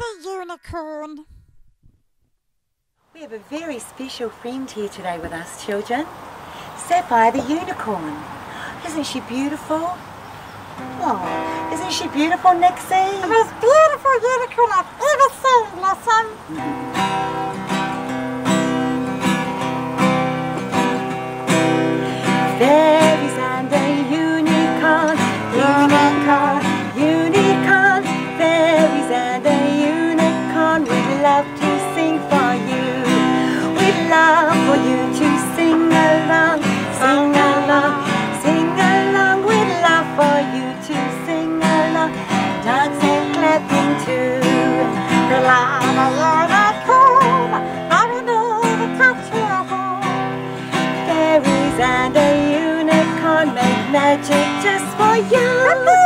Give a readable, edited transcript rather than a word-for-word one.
the unicorn. We have a very special friend here today with us, children. Sapphire the unicorn. Isn't she beautiful? Oh, isn't she beautiful, Nixie? The most beautiful unicorn I've ever seen, Blossom. Fairies and a unicorn, unicorn, unicorn. Fairies and a unicorn, we'd love to sing for you. We'd love for you to sing along, sing along, sing along. We'd love for you to sing along, dance and clap into the lava unicorn. Now we know the touch your home. Fairies and a unicorn make magic just for you.